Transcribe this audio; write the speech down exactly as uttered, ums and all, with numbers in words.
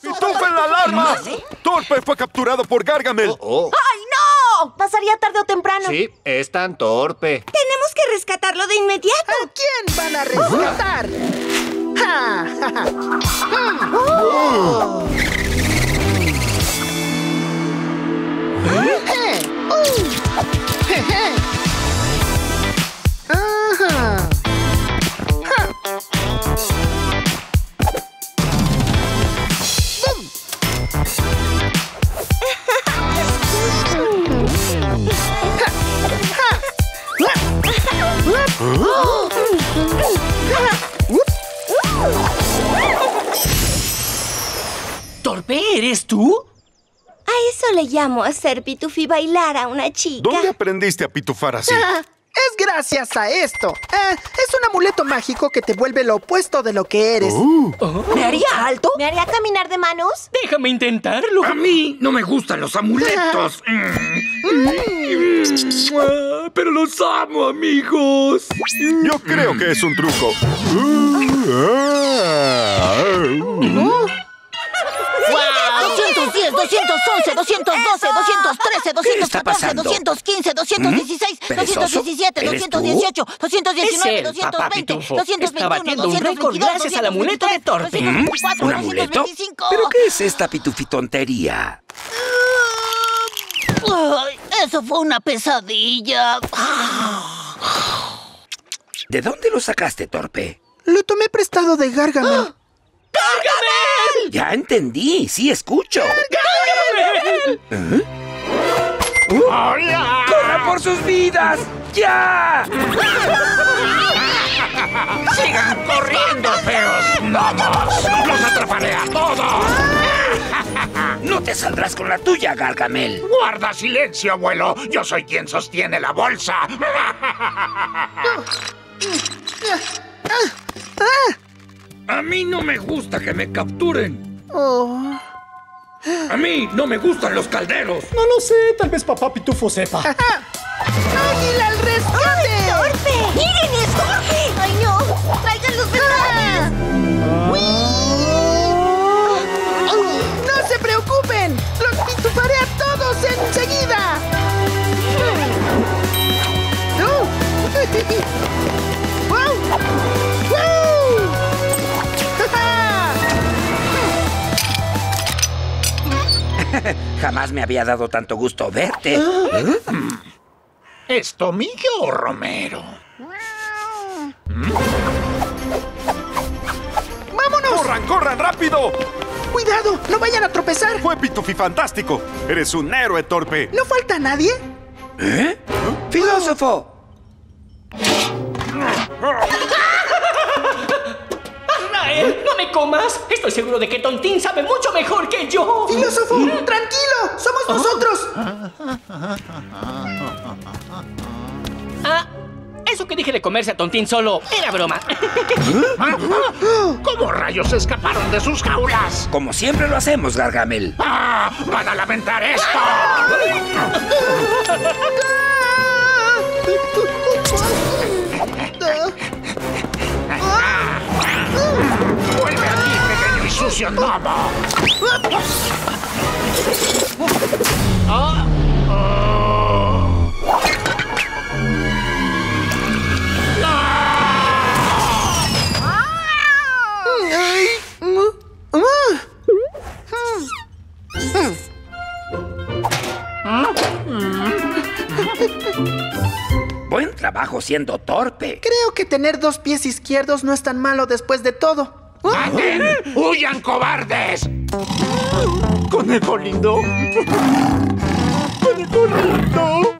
¡Pitufen la alarma! ¡Torpe fue capturado por Gargamel! Oh, oh. ¡Ay, no! Pasaría tarde o temprano. Sí, es tan torpe. Tenemos que rescatarlo de inmediato. ¿A quién van a rescatar? ¡Ja, ja, ja! Mm. Oh. Eh, uh. Jeje. Ajá. Ja. ¡Bum! ¿Torpe eres tú? A eso le llamo hacer pitufí bailar a una chica. ¿Dónde aprendiste a pitufar así? Ah, es gracias a esto. Ah, es un amuleto mágico que te vuelve lo opuesto de lo que eres. Uh. ¿Me haría alto? ¿Me haría caminar de manos? Déjame intentarlo. A mí no me gustan los amuletos. Ah, pero los amo, amigos. Yo creo que es un truco. doscientos diez, doscientos once, doscientos doce, doscientos trece, doscientos catorce, doscientos quince, doscientos dieciséis, doscientos diecisiete, doscientos dieciocho, doscientos diecinueve, Es él, doscientos papá veinte, Pitufo. doscientos Está veintiuno, batiendo un doscientos récord veintidós, gracias al amuleto de Torpe. doscientos veinticuatro, ¿Un doscientos amuleto? veinticinco. ¿Pero qué es esta pitufitontería? Ay, eso fue una pesadilla. ¿De dónde lo sacaste, Torpe? Lo tomé prestado de Gargamel. ¡Gargamel! Ya entendí, sí escucho. ¡Gargamel! ¡Hola! ¡Corran por sus vidas! ¡Ya! ¡Sigan corriendo, feos gnomos! ¡Los atraparé a todos! No te saldrás con la tuya, Gargamel. ¡Guarda silencio, abuelo! ¡Yo soy quien sostiene la bolsa! A mí no me gusta que me capturen. Oh. A mí no me gustan los calderos. No lo sé, tal vez papá Pitufo sepa. ¡Águila al rescate! ¡Torpe! ¡Miren eso! ¡Ay, no! ¡Traigan los metales! ¡No se preocupen! ¡Los pitufaré a todos enseguida! ¡Oh! ¡Wow! ¡Wow! Jamás me había dado tanto gusto verte. ¿Es Tomillo o Romero? ¡Vámonos! ¡Corran, corran, rápido! ¡Cuidado! ¡No vayan a tropezar! ¡Fue Pitufi fantástico! ¡Eres un héroe, Torpe! ¿No falta nadie? ¿Eh? ¡Filósofo! ¡Azrael! ¡No me comas! Estoy seguro de que Tontín sabe mucho mejor que yo. ¡Filósofo! ¡Tranquilo! ¡Somos nosotros! Ah, eso que dije de comerse a Tontín solo era broma. ¿Cómo rayos escaparon de sus jaulas? Como siempre lo hacemos, Gargamel. ¡Ah! ¡Van a lamentar esto! ¡Vuelve aquí, pequeño y sucio gnomo! ¡Ah! Buen trabajo siendo torpe. Creo que tener dos pies izquierdos no es tan malo después de todo. ¡Maten! ¡Huyan, cobardes! ¡Conejo lindo! ¡Conejo lindo!